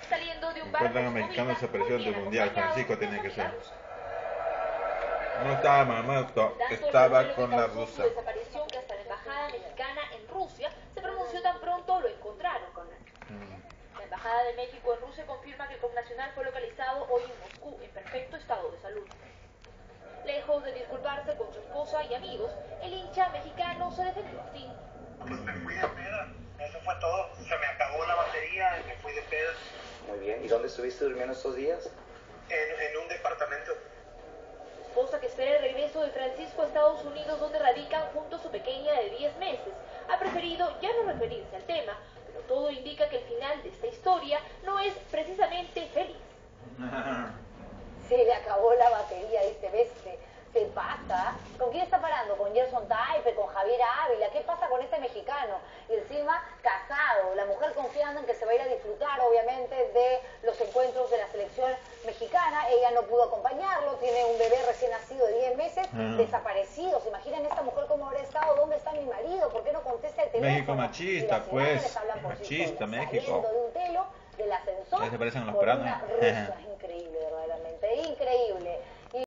Saliendo de un bar Encuentran a de mexicano comida, desaparecido muy del bien mundial. acompañados Francisco de tenía que su ser. amiga rusa. No estaba muerto, Tanto el estaba revuelo con que la causó su rusa. desaparición que hasta la embajada mexicana en Rusia se pronunció tan pronto lo encontraron. La embajada de México en Rusia confirma que el connacional fue localizado hoy en Moscú en perfecto estado de salud. Lejos de disculparse con su esposa y amigos, el hincha mexicano se defendió así. Pues me fui de peda, eso fue todo. Se me acabó la batería y me fui de peda. Muy bien, ¿y dónde estuviste durmiendo estos días? En un departamento. Esposa que espera el regreso de Francisco a Estados Unidos, donde radican junto a su pequeña de 10 meses, ha preferido ya no referirse al tema, pero todo indica que el final de esta historia no es precisamente feliz. Se le acabó la batería, dice, ves, se pasa. ¿Con quién está parando? ¿Con Gerson Taipe? ¿Con Javier Ávila? ¿Qué pasa con este mexicano? Y encima, casado, la mujer confiando en que se va a ir a disfrutar, obviamente, de los encuentros de la selección mexicana. Ella no pudo acompañarlo, tiene un bebé recién nacido de 10 meses, desaparecido. ¿Se imaginan esta mujer cómo habrá estado? ¿Dónde está mi marido? ¿Por qué no contesta el teléfono? México machista, Y las imágenes pues. hablan por sí Machista, solas. México. Saliendo de un telo del ascensor Ya se parecen a los con peruanos. una rusa. Increíble, verdaderamente, increíble.